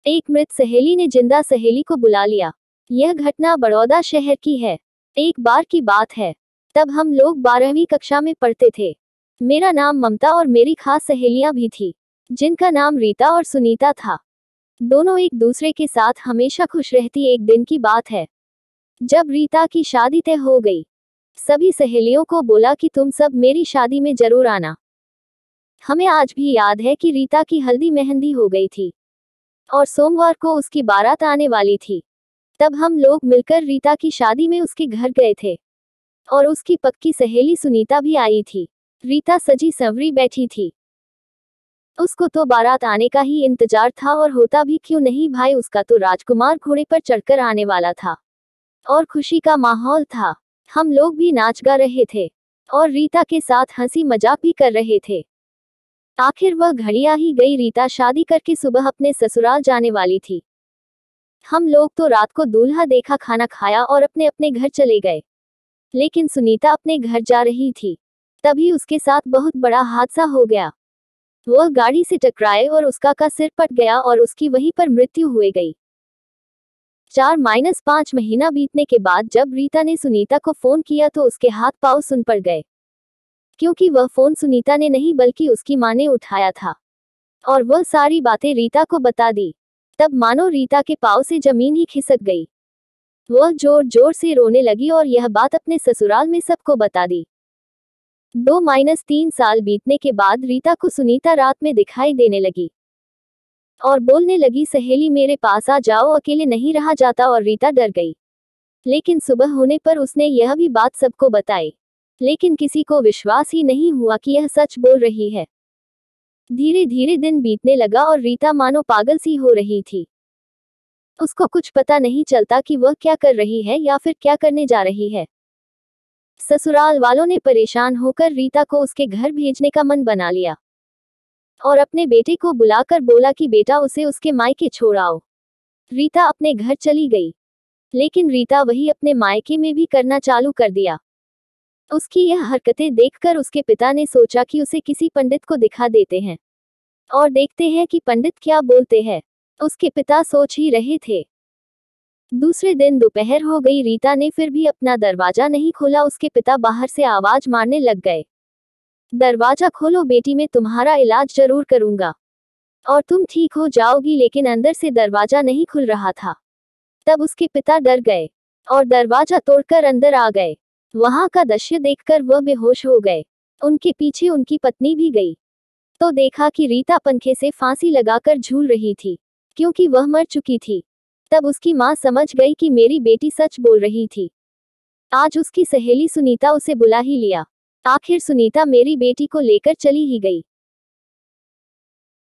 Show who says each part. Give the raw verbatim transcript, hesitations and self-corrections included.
Speaker 1: एक मृत सहेली ने जिंदा सहेली को बुला लिया। यह घटना बड़ौदा शहर की है। एक बार की बात है, तब हम लोग बारहवीं कक्षा में पढ़ते थे। मेरा नाम ममता और मेरी खास सहेलियां भी थी, जिनका नाम रीता और सुनीता था। दोनों एक दूसरे के साथ हमेशा खुश रहती। एक दिन की बात है, जब रीता की शादी तय हो गई। सभी सहेलियों को बोला कि तुम सब मेरी शादी में जरूर आना। हमें आज भी याद है कि रीता की हल्दी मेहंदी हो गई थी और सोमवार को उसकी बारात आने वाली थी। तब हम लोग मिलकर रीता की शादी में उसके घर गए थे और उसकी पक्की सहेली सुनीता भी आई थी। रीता सजी संवरी बैठी थी। उसको तो बारात आने का ही इंतजार था, और होता भी क्यों नहीं भाई, उसका तो राजकुमार घोड़े पर चढ़कर आने वाला था और खुशी का माहौल था। हम लोग भी नाच गा रहे थे और रीता के साथ हंसी मजाक भी कर रहे थे। आखिर वह घड़ी आ ही गई। रीता शादी करके सुबह अपने ससुराल जाने वाली थी। हम लोग तो रात को दूल्हा देखा, खाना खाया और अपने अपने घर चले गए। लेकिन सुनीता अपने घर जा रही थी, तभी उसके साथ बहुत बड़ा हादसा हो गया। वह गाड़ी से टकराए और उसका का सिर फट गया और उसकी वहीं पर मृत्यु हो गई। चार माइनस पाँच महीना बीतने के बाद जब रीता ने सुनीता को फोन किया तो उसके हाथ पांव सुन पड़ गए, क्योंकि वह फोन सुनीता ने नहीं बल्कि उसकी मां ने उठाया था और वह सारी बातें रीता को बता दी। तब मानो रीता के पांव से जमीन ही खिसक गई। वह जोर जोर से रोने लगी और यह बात अपने ससुराल में सबको बता दी। दो माइनस तीन साल बीतने के बाद रीता को सुनीता रात में दिखाई देने लगी और बोलने लगी, सहेली मेरे पास आ जाओ, अकेले नहीं रहा जाता। और रीता डर गई। लेकिन सुबह होने पर उसने यह भी बात सबको बताई, लेकिन किसी को विश्वास ही नहीं हुआ कि यह सच बोल रही है। धीरे धीरे दिन बीतने लगा और रीता मानो पागल सी हो रही थी। उसको कुछ पता नहीं चलता कि वह क्या कर रही है या फिर क्या करने जा रही है। ससुराल वालों ने परेशान होकर रीता को उसके घर भेजने का मन बना लिया और अपने बेटे को बुलाकर बोला कि बेटा उसे उसके मायके छोड़ आओ। रीता अपने घर चली गई, लेकिन रीता वही अपने मायके में भी करना चालू कर दिया। उसकी यह हरकतें देखकर उसके पिता ने सोचा कि उसे किसी पंडित को दिखा देते हैं और देखते हैं कि पंडित क्या बोलते हैं। उसके पिता सोच ही रहे थे। दूसरे दिन दोपहर हो गई, रीता ने फिर भी अपना दरवाजा नहीं खोला। उसके पिता बाहर से आवाज मारने लग गए, दरवाजा खोलो बेटी, मैं तुम्हारा इलाज जरूर करूंगा और तुम ठीक हो जाओगी। लेकिन अंदर से दरवाजा नहीं खुल रहा था। तब उसके पिता डर गए और दरवाजा तोड़कर अंदर आ गए। वहां का दृश्य देखकर वह बेहोश हो गए। उनके पीछे उनकी पत्नी भी गई तो देखा कि रीता पंखे से फांसी लगाकर झूल रही थी, क्योंकि वह मर चुकी थी। तब उसकी मां समझ गई कि मेरी बेटी सच बोल रही थी। आज उसकी सहेली सुनीता उसे बुला ही लिया। आखिर सुनीता मेरी बेटी को लेकर चली ही गई।